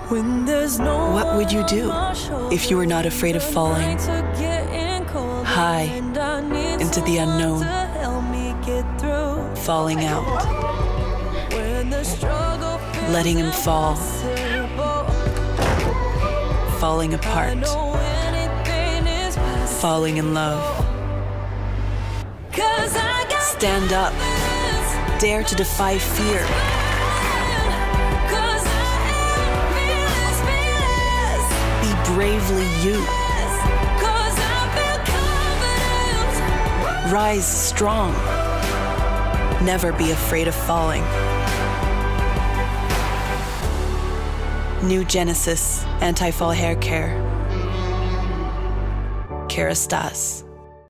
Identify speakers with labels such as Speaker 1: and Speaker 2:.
Speaker 1: What would you do if you were not afraid of falling high into the unknown, falling out, letting him fall, falling apart, falling in love? Stand up, dare to defy fear. Bravely you. Rise strong. Never be afraid of falling. New Genesis Anti-Fall Hair Care. Kerastase.